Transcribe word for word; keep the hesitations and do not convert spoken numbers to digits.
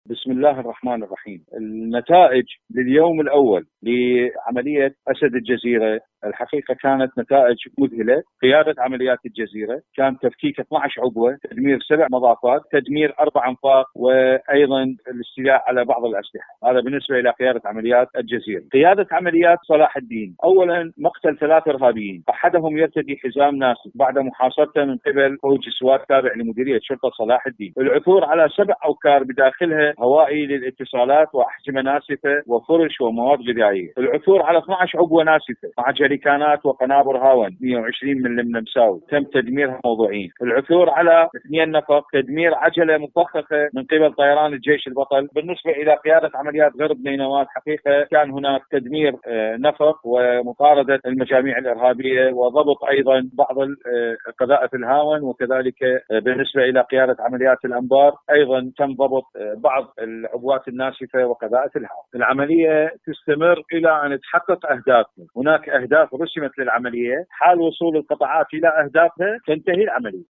بسم الله الرحمن الرحيم. النتائج لليوم الأول لعملية أسد الجزيرة الحقيقة كانت نتائج مذهلة. قيادة عمليات الجزيرة كان تفكيك اثني عشر عقوة، تدمير سبع مضافات، تدمير أربع أنفاق، وأيضا الاستيلاء على بعض الأسلحة. هذا بالنسبة إلى قيادة عمليات الجزيرة. قيادة عمليات صلاح الدين، أولا مقتل ثلاث إرهابيين، أحدهم يرتدي حزام ناسف بعد محاصرته من قبل فوج سوات تابع لمديرية شرطة صلاح الدين. العثور على سبع أوكار بداخلها هوائي للاتصالات وأحزمة ناسفة وفرش ومواد غذائية. العثور على اثني عشر عقوة ناسفة مع جريكانات وقنابر هاون مئة وعشرين ملم مساوي تم تدميرها موضوعيا. العثور على اثنين نفق، تدمير عجلة مفخخة من قبل طيران الجيش البطل. بالنسبة إلى قيادة عمليات غرب نينوات حقيقة كان هناك تدمير نفق ومطاردة المجاميع الإرهابية وضبط أيضا بعض قذائف الهاون. وكذلك بالنسبة إلى قيادة عمليات الأنبار أيضا تم ضبط بعض العبوات الناسفة وقذائف الهاون. العملية تستمر إلى أن تحقق أهدافها. هناك أهداف رسمت للعملية، حال وصول القطاعات إلى أهدافها تنتهي العملية.